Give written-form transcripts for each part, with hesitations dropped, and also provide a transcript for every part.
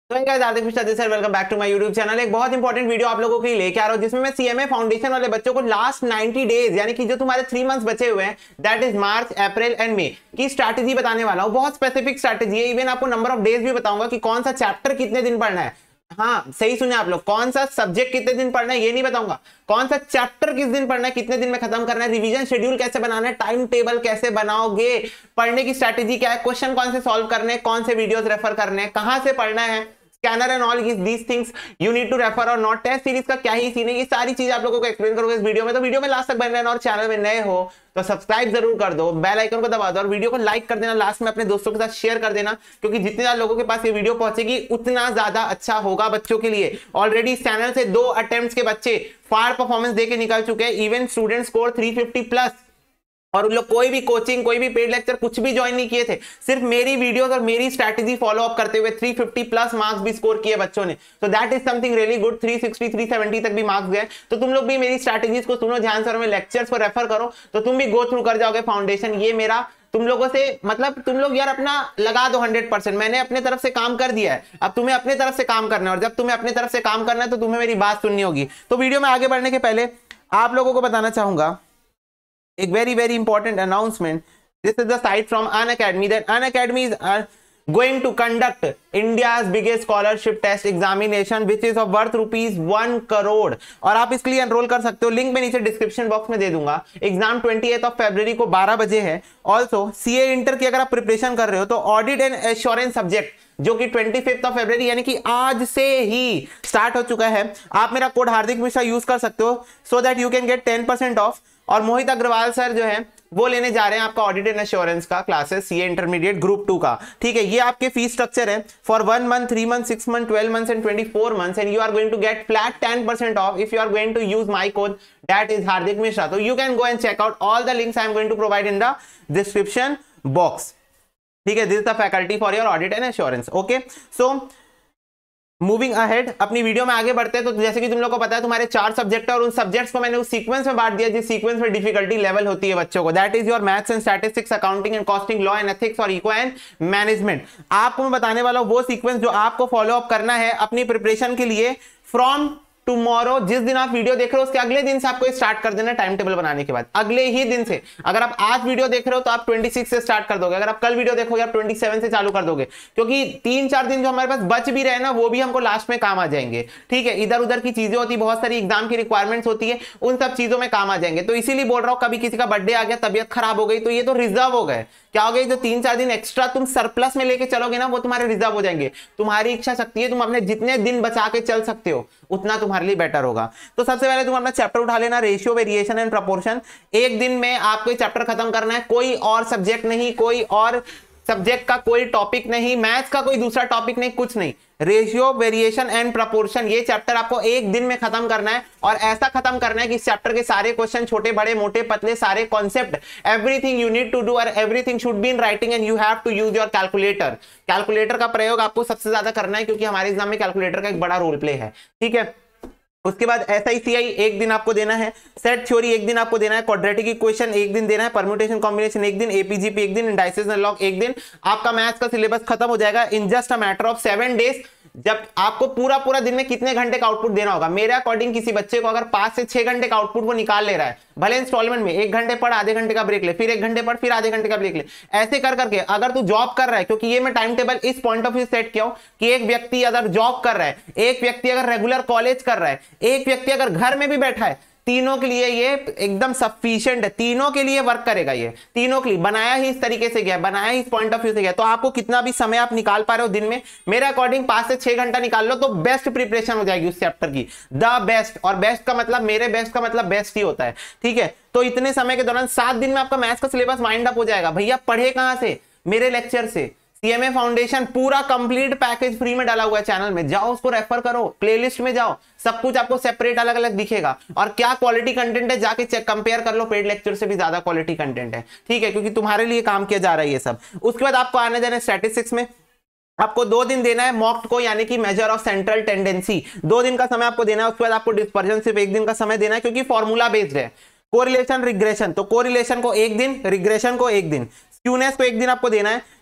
तो Hardik Mishra this side, welcome back to my YouTube channel. एक बहुत इंपॉर्टेंट वीडियो आप लोगों के लिए लेके आ रहा हूं, जिसमें मैं सीएमए फाउंडेशन वाले बच्चों को लास्ट 90 डेज यानी कि जो तुम्हारे 3 मंथ्स बचे हुए हैं, that is March, April and May की स्ट्रैटेजी बताने वाला हूं। बहुत स्पेसिफिक स्ट्रैटेजी है। इवन आपको नंबर ऑफ डेज भी बताऊंगा कि कौन सा चैप्टर कितने दिन पढ़ना है। हाँ, सही सुने आप लोग, कौन सा सब्जेक्ट कितने दिन पढ़ना है ये नहीं बताऊंगा, कौन सा चैप्टर किस दिन पढ़ना है, कितने दिन में खत्म करना है, रिवीजन शेड्यूल कैसे बनाना है, टाइम टेबल कैसे बनाओगे, पढ़ने की स्ट्रैटेजी क्या है, क्वेश्चन कौन से सॉल्व करने हैं, कौन से वीडियोस रेफर करने हैं, कहां से पढ़ना है, scanner and all these things you need to refer or not. Test series का क्या ही सीन है, ये सारी चीज आप लोगों को एक्सप्लेन करोगे इस वीडियो में। तो वीडियो में लास्ट तक बन रहना और चैनल में नए हो तो सब्सक्राइब जरूर कर दो, बेल आइकन को दबा दो और वीडियो को लाइक कर देना, लास्ट में अपने दोस्तों के साथ शेयर कर देना, क्योंकि जितने ज्यादा लोगों के पास ये वीडियो पहुंचेगी उतना ज्यादा अच्छा होगा बच्चों के लिए। ऑलरेडी इस चैनल से 2 अटेम्प्ट्स के बच्चे फार परफॉर्मेंस देके निकल चुके हैं, इवन स्टूडेंट स्कोर 350 प्लस, और उन लोग कोई भी कोचिंग, कोई भी पेड लेक्चर कुछ भी ज्वाइन नहीं किए थे, सिर्फ मेरी वीडियोस और मेरी स्ट्रैटेजी फॉलो अप करते हुए 350 प्लस मार्क्स भी स्कोर किए बच्चों ने। तो that is something really good. 360 370 तक भी मार्क्स गए। तो तुम लोग भी मेरी स्ट्रैटेजीज को सुनो ध्यान से और मेरे लेक्चर्स को रेफर करो, तो तुम भी गो थ्रू कर जाओगे फाउंडेशन। ये मेरा तुम लोगों से मतलब, तुम लोग यार अपना लगा दो 100%। मैंने अपने तरफ से काम कर दिया है, अब तुम्हें अपने तरफ से काम करना है, और जब तुम्हें अपने तरफ से काम करना है तो तुम्हें मेरी बात सुननी होगी। तो वीडियो में आगे बढ़ने के पहले आप लोगों को बताना चाहूंगा एक very important announcement. This is the site from Unacademy that Unacademy is going to conduct India's biggest scholarship test examination which is of worth ₹1 crore, और आप इसके लिए एनरोल कर सकते हो। लिंक मैं नीचे डिस्क्रिप्शन बॉक्स में दे दूंगा। एग्जाम 28 फरवरी को 12 बजे है। ऑल्सो सीए इंटर की अगर आप प्रिपरेशन कर रहे हो तो ऑडिट एंड एश्योरेंस सब्जेक्ट जो कि 25 फरवरी यानी कि आज से ही स्टार्ट हो चुका है, आप मेरा कोड हार्दिक मिश्रा यूज कर सकते हो so that you can get 10% off. और मोहित अग्रवाल सर जो है वो लेने जा रहे हैं आपका ऑडिट एंड एश्योरेंस का क्लासेस, सीए इंटरमीडिएट ग्रुप 2 का। ठीक है, ये आपके फीस स्ट्रक्चर है for 1 month, 3 month, 6 month, 12 months and 24 months, and you are going to get flat 10% off if you are going to use my code that is Hardik Mishra. तो you can go and check out all the links I am going to provide in the description box. ठीक है, this is the faculty for your audit and assurance. Okay, so moving ahead, अपनी video में आगे बढ़ते हैं। तो जैसे कि तुम लोग को पता है तुम्हारे 4 सब्जेक्ट है, और उन सब्जेक्ट्स को मैंने उस सीक्वेंस में बांट दिया जिस सीक्वेंस में डिफिकल्टी लेवल होती है बच्चों को। That is your maths and statistics, accounting and costing, law and ethics और इको एंड मैनेजमेंट। आपको मैं बताने वाला हूं वो सीक्वेंस जो आपको फॉलो अप करना है अपनी प्रिपरेशन के लिए फ्रॉम टुमारो। जिस दिन आप वीडियो देख रहे हो उसके अगले दिन से आपको स्टार्ट कर देना, टाइम टेबल बनाने के बाद अगले ही दिन से। अगर आप आज वीडियो देख रहे हो तो आप 26 से स्टार्ट कर दोगे, अगर आप कल वीडियो देखोगे आप 27 से चालू कर दोगे, क्योंकि 3-4 दिन जो हमारे पास बच भी रहे ना वो भी हमको लास्ट में काम आ जाएंगे। ठीक है, इधर उधर की चीजें होती, बहुत सारी एग्जाम की रिक्वायरमेंट्स होती है, उन सब चीजों में काम आ जाएंगे। तो इसीलिए बोल रहा हूं, कभी किसी का बर्थडे आ गया, तबियत खराब हो गई, तो ये तो रिजर्व हो गए। क्या हो गया, जो 3-4 दिन एक्स्ट्रा तुम सरप्लस में लेके चलोगे ना वो तुम्हारे रिजर्व हो जाएंगे। तुम्हारी इच्छा शक्ति है, तुम अपने जितने दिन बचा के चल सकते हो उतना तुम्हारे लिए बेटर होगा। तो सबसे पहले तुम अपना चैप्टर उठा लेना, रेशियो, वेरिएशन एंड प्रपोर्शन। एक दिन में आपको चैप्टर खत्म करना है, कोई और सब्जेक्ट नहीं, कोई और सब्जेक्ट का कोई टॉपिक नहीं, मैथ्स का कोई दूसरा टॉपिक नहीं, कुछ नहीं। रेशियो, वेरिएशन एंड प्रपोर्शन ये चैप्टर आपको एक दिन में खत्म करना है, और ऐसा खत्म करना है कि इस चैप्टर के सारे क्वेश्चन, छोटे बड़े मोटे पतले, सारे concept, everything you need to do और everything should be in writing and you have to use your calculator. Calculator का प्रयोग आपको सबसे ज्यादा करना है, क्योंकि हमारे एग्जाम में कैलकुलेटर का एक बड़ा रोल प्ले है। ठीक है, उसके बाद SICI एक दिन आपको देना है, सेट थ्योरी एक दिन आपको देना है, क्वाड्रेटिक इक्वेशन एक दिन देना है, परम्यूटेशन कॉम्बिनेशन एक दिन, APGP एक दिन, इंडाइसेस एंड लॉग एक दिन। आपका मैथ्स का सिलेबस खत्म हो जाएगा in just a matter of 7 days. जब आपको पूरा दिन में कितने घंटे का आउटपुट देना होगा, मेरे अकॉर्डिंग किसी बच्चे को अगर 5 से 6 घंटे का आउटपुट वो निकाल ले रहा है, भले इंस्टॉलमेंट में 1 घंटे पढ़, आधे घंटे का ब्रेक ले, फिर 1 घंटे पढ़, फिर आधे घंटे का ब्रेक ले, ऐसे कर करके अगर तू जॉब कर रहा है, क्योंकि ये मैं टाइम टेबल इस पॉइंट ऑफ व्यू सेट किया हूं कि एक व्यक्ति अगर जॉब कर रहा है, एक व्यक्ति अगर रेगुलर कॉलेज कर रहा है, एक व्यक्ति अगर घर में भी बैठा है, तीनों के लिए ये एकदम सफिशिएंट है, तीनों के लिए वर्क करेगा। ये तीनों के लिए बनाया ही इस तरीके से गया, बनाया ही इस पॉइंट ऑफ व्यू से गया। तो आपको कितना भी समय आप निकाल पा रहे हो दिन में, मेरे अकॉर्डिंग 5 से 6 घंटा निकाल लो तो बेस्ट प्रिपरेशन हो जाएगी उस चैप्टर की, द बेस्ट। और बेस्ट का मतलब, मेरे बेस्ट का मतलब बेस्ट ही होता है। ठीक है, तो इतने समय के दौरान 7 दिन में आपका मैथ्स का सिलेबस वाइंड अप हो जाएगा। भैया पढ़े कहां से, मेरे लेक्चर से। सीएमए फाउंडेशन पूरा कंप्लीट पैकेज फ्री में डाला हुआ है चैनल में, जाओ उसको रेफर करो, प्लेलिस्ट में जाओ, सब कुछ आपको सेपरेट अलग अलग दिखेगा। और क्या क्वालिटी कंटेंट है जाके चेक कंपेयर कर लो, पेड लेक्चर से भी ज्यादा क्वालिटी कंटेंट है। ठीक है, क्योंकि तुम्हारे लिए काम किया जा रहा है ये सब। उसके बाद आपको आने जाना स्टैटिस्टिक्स में, आपको 2 दिन देना है मॉक को, यानी कि मेजर ऑफ सेंट्रल टेंडेंसी, 2 दिन का समय आपको देना है। उसके बाद आपको डिस्पर्जन सिर्फ 1 दिन का समय देना है, क्योंकि फॉर्मूला बेस्ड है। कोरिलेशन, रिग्रेशन, तो कोरिलेशन को 1 दिन, रिग्रेशन को 1 दिन, स्क्यूनेस को 1 दिन आपको देना है।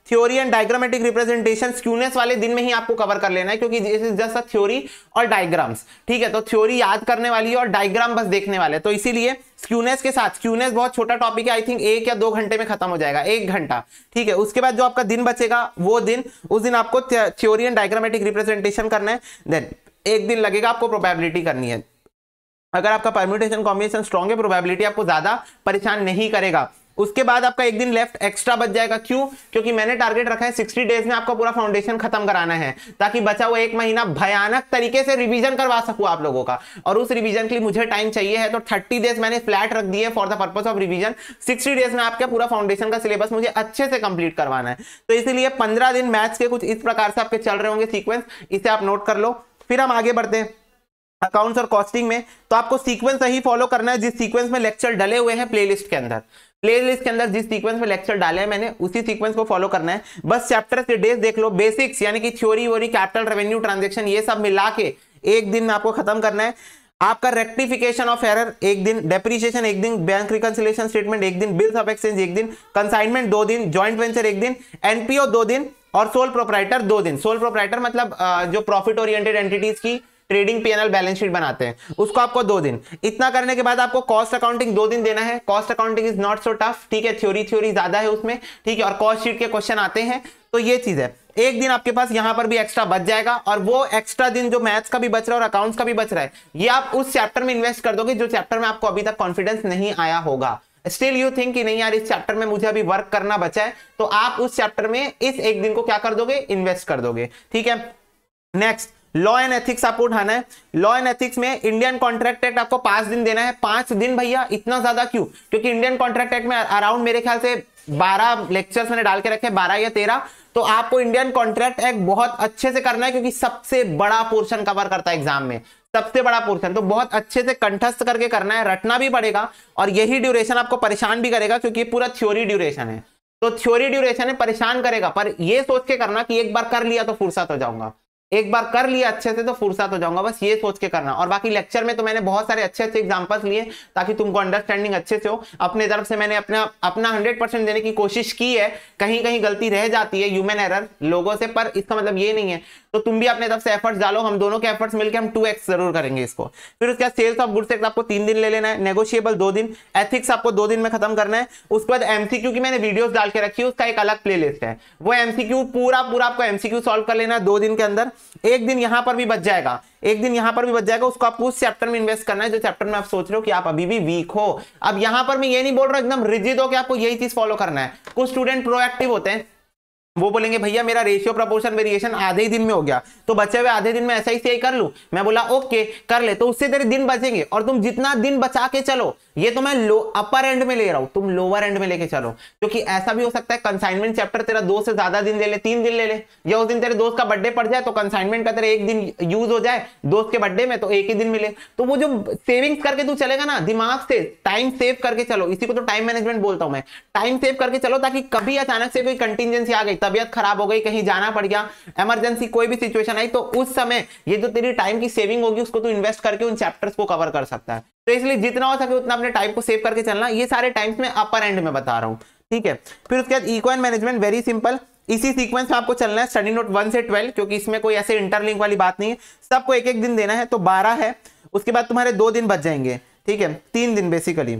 Theory and diagrammatic representation skewness वाले दिन में ही आपको कवर कर लेना है, क्योंकि this is just a theory और डायग्राम्स, ठीक है। तो थ्योरी याद करने वाली है और डायग्राम बस देखने वाले, तो इसीलिए स्क्यूनेस के साथ, स्क्यूनेस बहुत छोटा टॉपिक है, आई थिंक 1 या 2 घंटे में खत्म हो जाएगा, 1 घंटा, ठीक है। उसके बाद जो आपका दिन बचेगा वो दिन, उस दिन आपको थ्योरी एंड डायग्रामेटिक रिप्रेजेंटेशन करना है, देन 1 दिन लगेगा आपको प्रोबेबिलिटी करनी है। अगर आपका परम्यूटेशन कॉम्बिनेशन स्ट्रॉन्ग है, प्रोबेबिलिटी आपको ज्यादा परेशान नहीं करेगा। उसके बाद आपका 1 दिन लेफ्ट एक्स्ट्रा बच जाएगा, क्यों? क्योंकि मैंने टारगेट रखा है 60 डेज में आपका पूरा फाउंडेशन खत्म कराना है, ताकि बचा हुआ 1 महीना भयानक तरीके से रिवीजन करवा सकूं आप लोगों का, और उस रिवीजन के लिए मुझे टाइम चाहिए है। तो 30 डेज मैंने फ्लैट रख दिए for the purpose of revision, 60 days में आपका पूरा फाउंडेशन का सिलेबस मुझे अच्छे से कंप्लीट करवाना है। तो इसीलिए 15 दिन मैथ्स के कुछ इस प्रकार से आपके चल रहे होंगे सीक्वेंस, इसे आप नोट कर लो। फिर हम आगे बढ़ते हैं अकाउंट्स और कॉस्टिंग में। तो आपको सीक्वेंस सही फॉलो करना है, जिस सीक्वेंस में लेक्चर डले हुए हैं प्लेलिस्ट के अंदर, प्लेलिस्ट के अंदर जिस सीक्वेंस में लेक्चर डाले हैं मैंने, उसी सीक्वेंस को फॉलो करना है। बस चैप्टर के डेज देख लो, बेसिक्स यानी कि थ्योरी वोरी, कैपिटल, रेवेन्यू, ट्रांजैक्शन, ये सब मिला के 1 दिन में आपको खत्म करना है। आपका रेक्टिफिकेशन ऑफ एरर 1 दिन, डेप्रिसिएशन 1 दिन, बैंक रिकंसिलिएशन स्टेटमेंट 1 दिन, बिल्स ऑफ एक्सचेंज 1 दिन, कंसाइनमेंट 2 दिन, जॉइंट वेंचर 1 दिन, एनपीओ 2 दिन और सोल प्रोप्राइटर 2 दिन। सोल प्रोप्राइटर मतलब जो प्रॉफिट ओरिएंटेड एंटिटीज की ट्रेडिंग पीएनएल बैलेंस शीट बनाते हैं, उसको आपको 2 दिन। इतना करने के बाद आपको कॉस्ट अकाउंटिंग 2 दिन देना है। Cost accounting is not so tough, ठीक है, थ्योरी ज्यादा है उसमें, ठीक है, और कॉस्ट शीट के क्वेश्चन आते हैं, तो ये चीज है। 1 दिन आपके पास यहां पर भी एक्स्ट्रा बच जाएगा, और वो एक्स्ट्रा दिन जो मैथ्स का भी बच रहा है और अकाउंट्स का भी बच रहा है, ये आप उस चैप्टर में इन्वेस्ट कर दोगे जो चैप्टर में आपको अभी तक कॉन्फिडेंस नहीं आया होगा। स्टिल यू थिंक कि नहीं यार इस चैप्टर में मुझे अभी वर्क करना बचा है, तो आप उस चैप्टर में इस 1 दिन को क्या कर दोगे, इन्वेस्ट कर दोगे, ठीक है। नेक्स्ट लॉ एंड एथिक्स आपको उठाना है। लॉ एंड एथिक्स में इंडियन कॉन्ट्रैक्ट एक्ट आपको 5 दिन देना है। 5 दिन भैया, इतना ज्यादा क्यों? क्योंकि इंडियन कॉन्ट्रैक्ट एक्ट में अराउंड मेरे ख्याल से 12 लेक्चर्स मैंने डाल के रखे, 12 या 13। तो आपको इंडियन कॉन्ट्रैक्ट एक्ट बहुत अच्छे से करना है, क्योंकि सबसे बड़ा पोर्शन कवर करता है एग्जाम में, सबसे बड़ा पोर्शन, तो बहुत अच्छे से कंठस्थ करके करना है, रटना भी पड़ेगा, और यही ड्यूरेशन आपको परेशान भी करेगा, क्योंकि ये पूरा थ्योरी ड्यूरेशन है। तो थ्योरी ड्यूरेशन है, परेशान करेगा, पर ये सोच के करना कि एक बार कर लिया तो फुर्सत हो जाऊंगा, एक बार कर लिया अच्छे से तो फुर्सत हो जाऊंगा, बस ये सोच के करना। और बाकी लेक्चर में तो मैंने बहुत सारे अच्छे अच्छे एग्जांपल्स लिए ताकि तुमको अंडरस्टैंडिंग अच्छे से हो। अपने तरफ से मैंने अपना 100% देने की कोशिश की है, कहीं कहीं गलती रह जाती है, ह्यूमन एरर लोगों से, पर इसका मतलब ये नहीं है। तो तुम भी अपने तरफ से एफर्ट्स डालो, हम दोनों के एफर्ट्स मिलकर हम 2x जरूर करेंगे इसको। फिर उसके बाद सेल्स ऑफ गुड्स एक्ट आपको 3 दिन ले लेना है, नेगोशिएबल 2 दिन, एथिक्स आपको 2 दिन में खत्म करना है। उसके बाद एमसीक्यू की मैंने वीडियोस डाल के रखी है, उसका एक अलग प्लेलिस्ट है, वो एमसीक्यू पूरा आपको एमसीक्यू सॉल्व कर लेना है 2 दिन के अंदर। 1 दिन यहां पर भी बच जाएगा, 1 दिन यहां पर भी बच जाएगा, उसको आपको उस चैप्टर में इन्वेस्ट करना है जो चैप्टर में आप सोच रहे हो कि आप अभी भी वीक हो। अब यहां पर मैं ये नहीं बोल रहा एकदम रिजिड हो कि आपको यही चीज फॉलो करना है। कुछ स्टूडेंट प्रोएक्टिव होते हैं, वो बोलेंगे भैया मेरा रेशियो प्रपोर्शन वेरिएशन आधे ही दिन में हो गया, तो बचे हुए आधे दिन में ऐसा ही सही कर लूं। मैं बोला ओके कर ले, तो उससे तेरे दिन बचेंगे, और तुम जितना दिन बचा के चलो, ये तो मैं अपर एंड में ले रहा हूं, तुम लोअर एंड में लेके चलो, क्योंकि ऐसा भी हो सकता है कंसाइनमेंट चैप्टर तेरा 2 से ज्यादा दिन ले ले, 3 दिन ले ले, या उस दिन तेरे दोस्त का बर्थडे पड़ जाए तो कंसाइनमेंट का तेरा 1 दिन यूज हो जाए दोस्त के बर्थडे में, तो 1 ही दिन मिले। तो वो जो सेविंग्स करके तू चलेगा ना, दिमाग से टाइम सेव करके चलो, इसी को तो टाइम मैनेजमेंट बोलता हूं मैं। टाइम सेव करके चलो ताकि कभी अचानक से कोई कंटिजेंसी आ गई, तबियत खराब हो गई, कहीं जाना पड़ गया, इमरजेंसी कोई भी सिचुएशन आई, तो उस समय ये जो तेरी टाइम की सेविंग होगी उसको तू इन्वेस्ट करके उन चैप्टर्स को कवर कर सकता है। तो इसलिए जितना हो सके उतना अपने टाइम को सेव करके चलना। ये सारे टाइम्स में अपर एंड में बता रहा हूं, ठीक है। फिर उसके बाद eco and management, very simple, इसी सीक्वेंस में आपको चलना है, स्टडी नोट 1 से 12, क्योंकि इसमें कोई ऐसे इंटरलिंक वाली बात नहीं है, सबको 1-1 दिन देना है, तो 12 है। उसके बाद तुम्हारे 2 दिन बच जाएंगे, ठीक है, 3 दिन बेसिकली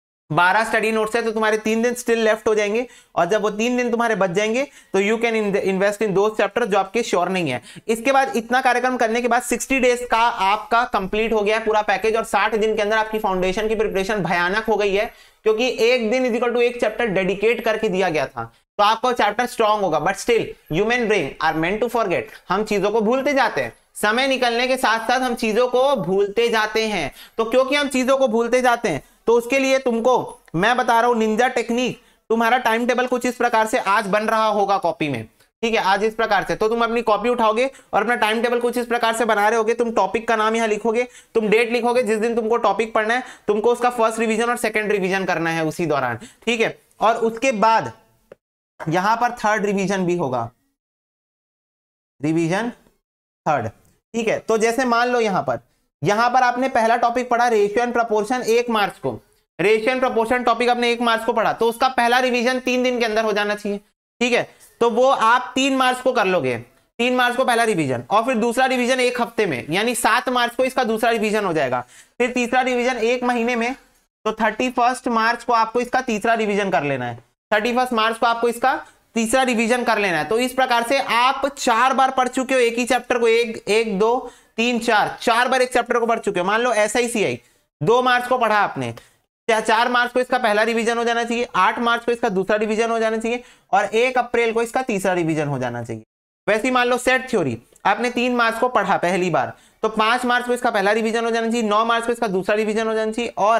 12 स्टडी नोट्स है, तो तुम्हारे 3 दिन स्टिल लेफ्ट हो जाएंगे, और जब वो 3 दिन तुम्हारे बच जाएंगे तो you can invest in those chapter जो आपके श्योर नहीं है। इसके बाद इतना कार्यक्रम करने के बाद 60 डेज का आपका कंप्लीट हो गया है पूरा पैकेज, और 60 दिन के अंदर आपकी फाउंडेशन की प्रिपरेशन भयानक हो गई है, क्योंकि 1 दिन इक्वल टू 1 चैप्टर डेडिकेट करके दिया गया था, तो आपका चैप्टर स्ट्रॉन्ग होगा। But still human brain are meant to forget, हम चीजों को भूलते जाते हैं, समय निकलने के साथ साथ हम चीजों को भूलते जाते हैं। तो क्योंकि हम चीजों को भूलते जाते हैं, तो उसके लिए तुमको मैं बता रहा हूं निंजा टेक्निक। तुम्हारा टाइम टेबल कुछ इस प्रकार से आज बन रहा होगा कॉपी में, ठीक है, आज इस प्रकार से, तो तुम अपनी कॉपी उठाओगे और अपना टाइम टेबल कुछ इस प्रकार से बना रहे होगे। तुम टॉपिक का नाम यहां लिखोगे, तुम डेट लिखोगे जिस दिन तुमको टॉपिक पढ़ना है, तुमको उसका फर्स्ट रिवीजन और सेकंड रिवीजन करना है उसी दौरान, ठीक है। और उसके बाद यहां पर थर्ड रिवीजन भी होगा, रिवीजन थर्ड, ठीक है। तो जैसे मान लो यहां पर आपने पहला टॉपिक पढ़ा रेशियो एंड प्रपोर्शन 1 मार्च को, रेशियो एंड प्रपोर्शन टॉपिक आपने 1 मार्च को पढ़ा, तो उसका पहला रिवीजन 3 दिन के अंदर हो जाना चाहिए, ठीक है। तो वो आप 3 मार्च को कर लोगे। 3 मार्च को पहला रिवीजन और फिर दूसरा रिवीजन 1 हफ्ते में, यानी 7 मार्च को इसका दूसरा रिवीजन हो जाएगा। फिर तीसरा रिवीजन 1 महीने में, तो 31 मार्च को आपको इसका तीसरा रिवीजन कर लेना है। 31 मार्च को आपको इसका तीसरा रिवीजन कर लेना है। तो इस प्रकार से आप 4 बार पढ़ चुके हो एक ही चैप्टर को, 1 2 3 4 बार एक चैप्टर को पढ़ चुके हो। मान लो SICI 2 मार्च को पढ़ा आपने, 4 मार्च को इसका पहला रिवीजन हो जाना चाहिए, 8 मार्च को इसका दूसरा रिवीजन हो जाना चाहिए और 1 अप्रैल को इसका तीसरा रिवीजन हो जाना चाहिए। वैसे ही मान लो सेट थ्योरी आपने 3 मार्च को पढ़ा पहली बार, तो 5 मार्च को इसका पहला रिवीजन हो जाना चाहिए, 9 मार्च को इसका दूसरा रिवीजन हो जाना चाहिए और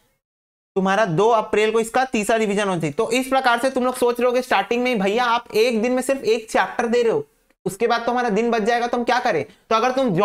तुम्हारा 2 अप्रैल को इसका तीसरा रिवीजन होना चाहिए। तो इस प्रकार से तुम लोग सोच रहे हो कि स्टार्टिंग में भैया आप एक दिन में सिर्फ एक चैप्टर दे रहे हो, उसके बाद तो हमारा दिन बच जाएगा, तो हम क्या करें? तो अगर तुम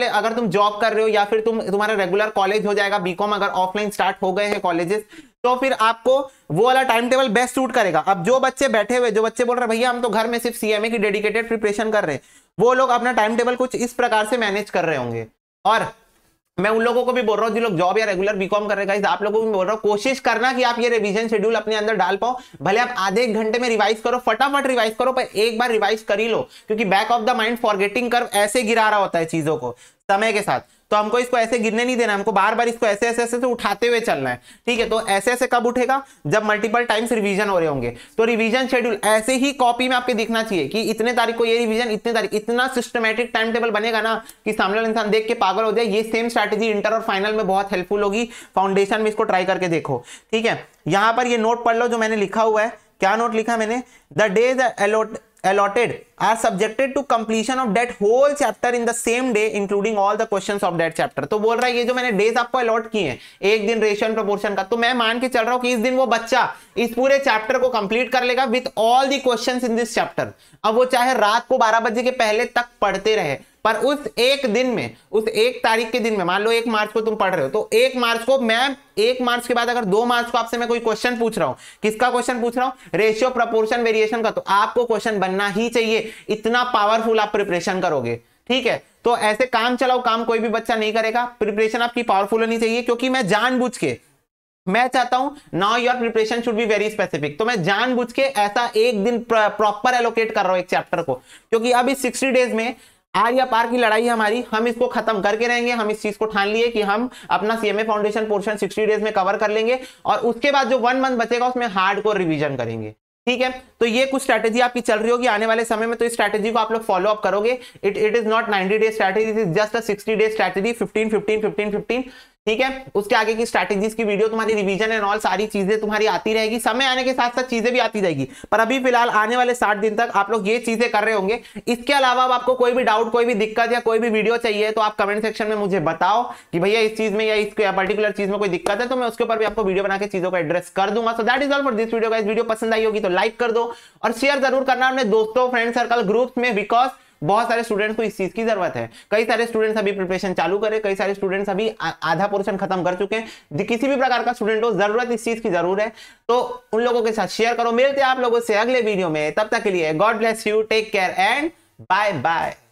जॉब कर रहे हो या फिर तुम्हारा रेगुलर कॉलेज हो जाएगा, बीकॉम अगर ऑफलाइन स्टार्ट हो गए हैं कॉलेजेस, तो फिर आपको वो वाला टाइम टेबल बेस्ट सूट करेगा। अब जो बच्चे बैठे हुए, जो बच्चे बोल रहे हैं भैया हम तो घर में सिर्फ CMA की डेडिकेटेड प्रिपरेशन कर रहे हैं, वो लोग अपना टाइम टेबल कुछ इस प्रकार से मैनेज कर रहे होंगे। और मैं उन लोगों को भी बोल रहा हूँ जो लोग जॉब या रेगुलर बीकॉम कर रहे हैं, आप लोगों को भी बोल रहा हूँ, कोशिश करना कि आप ये रिवीजन शेड्यूल अपने अंदर डाल पाओ। भले आप आधे 1 घंटे में रिवाइज करो, फटाफट रिवाइज करो, पर एक बार रिवाइज कर ही लो, क्योंकि back of the mind forgetting curve ऐसे गिरा रहा होता है चीजों को समय के साथ। तो हमको इसको ऐसे गिरने नहीं देना, हमको बार बार इसको ऐसे ऐसे से उठाते हुए चलना है। ठीक है, तो ऐसे ऐसे कब उठेगा? जब मल्टीपल टाइम्स रिवीजन हो रहे होंगे। तो रिवीजन शेड्यूल ऐसे ही कॉपी में आपके दिखना चाहिए कि इतने तारीख को ये रिवीजन, इतने तारीख, इतना सिस्टमैटिक टाइम टेबल बनेगा ना कि सामने वाला इंसान देख के पागल हो जाए। ये सेम स्ट्रैटेजी इंटर और फाइनल में बहुत हेल्पफुल होगी, फाउंडेशन में इसको ट्राई करके देखो। ठीक है, यहां पर ये नोट पढ़ लो जो मैंने लिखा हुआ है। क्या नोट लिखा मैंने? The days allotted are subjected to completion of that whole chapter in the same day including all the questions of that chapter। तो बोल रहा है ये जो मैंने डेज आपको अलॉट किए हैं, एक दिन रेशियो प्रोपोर्शन का, तो मैं मान के चल रहा हूं कि इस दिन वो बच्चा इस पूरे चैप्टर को कंप्लीट कर लेगा with all the questions in this chapter. अब वो चाहे रात को 12 बजे के पहले तक पढ़ते रहे, पर उस एक दिन में, उस एक तारीख के दिन में, मान लो 1 मार्च को तुम पढ़ रहे हो, तो 1 मार्च को मैं 1 मार्च के बाद अगर 2 मार्च को आपसे मैं कोई क्वेश्चन पूछ रहा हूं, किसका क्वेश्चन पूछ रहा हूं? रेशियो प्रपोर्शन वेरिएशन का, तो आपको क्वेश्चन बनना ही चाहिए, इतना पावरफुल आप प्रिपरेशन करोगे। ठीक है, तो ऐसे काम चलाओ काम कोई भी बच्चा नहीं करेगा, प्रिपरेशन आपकी पावरफुल होनी चाहिए, क्योंकि मैं जानबूझ के, मैं चाहता हूं now your preparation should be very specific, तो मैं जानबूझ के ऐसा एक दिन प्रॉपर एलोकेट कर रहा हूं एक चैप्टर को, क्योंकि अब इस 60 डेज में आर या पार की लड़ाई हमारी, हम इसको खत्म करके रहेंगे। हम इस चीज को ठान लिए कि हम अपना CMA फाउंडेशन पोर्शन 60 डेज में कवर कर लेंगे और उसके बाद जो 1 मंथ बचेगा उसमें हार्डकोर रिवीजन करेंगे। ठीक है, तो ये कुछ स्ट्रैटेजी आपकी चल रही होगी आने वाले समय में, तो इस स्ट्रैटेजी को आप लोग फॉलो अप करोगे। It is not 90 day strategy, it is just a 60 day strategy, 15 15 15 15। ठीक है, उसके आगे की स्ट्रैटेजीज की वीडियो, तुम्हारी रिवीजन एंड ऑल सारी चीजें तुम्हारी आती रहेगी, समय आने के साथ साथ चीजें भी आती जाएगी, पर अभी फिलहाल आने वाले 60 दिन तक आप लोग ये चीजें कर रहे होंगे। इसके अलावा अब आपको कोई भी डाउट, कोई भी दिक्कत या कोई भी वीडियो चाहिए तो आप कमेंट सेक्शन में मुझे बताओ कि भैया इस चीज में या इस पर्टिकुलर चीज में कोई दिक्कत है, तो मैं उसके ऊपर भी आपको वीडियो बना के चीजों को एड्रेस कर दूंगा। So that is all for this video guys. Video पसंद आई होगी तो लाइक कर दो और शेयर जरूर करना अपने दोस्तों, फ्रेंड सर्कल, ग्रुप्स में, बिकॉज बहुत सारे स्टूडेंट्स को इस चीज की जरूरत है। कई सारे स्टूडेंट्स अभी प्रिपरेशन चालू करे, कई सारे स्टूडेंट्स अभी आधा पोर्शन खत्म कर चुके हैं। किसी भी प्रकार का स्टूडेंट हो, जरूरत इस चीज की जरूर है, तो उन लोगों के साथ शेयर करो। मिलते हैं आप लोगों से अगले वीडियो में, तब तक के लिए God bless you, take care and bye bye.